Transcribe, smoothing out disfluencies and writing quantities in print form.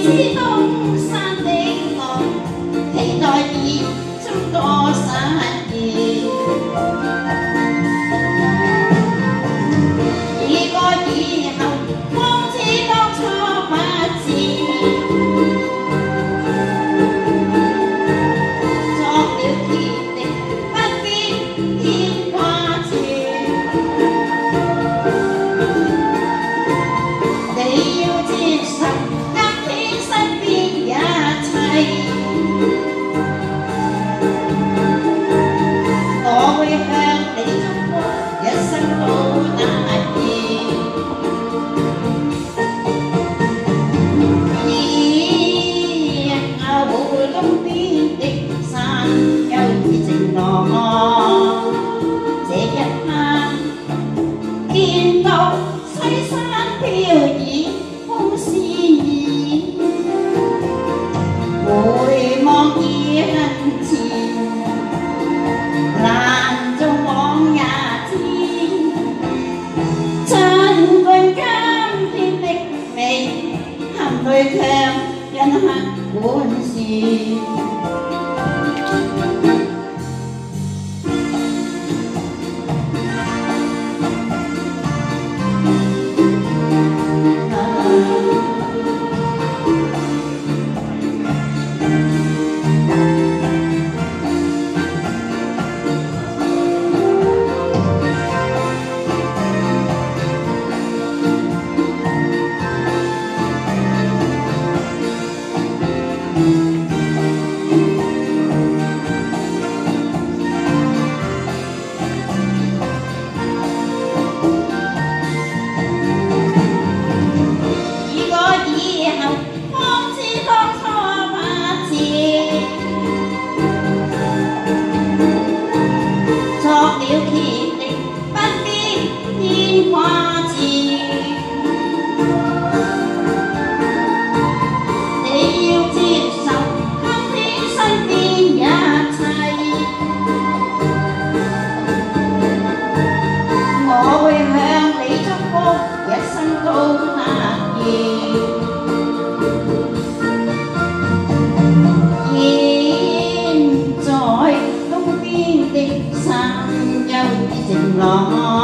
知東山的我，期待已中多實現。已過以後，方知當初不智，作了決定，不必牽掛住。你要接受今天身邊一切，我會向你祝福，一生都得意。以後東邊的山丘已靜落，這一刻見到西山飄移風絲意，回望已很前，難縱往日天。儘管今天的美，含淚卻因刻管事。現在東邊的山丘已靜落。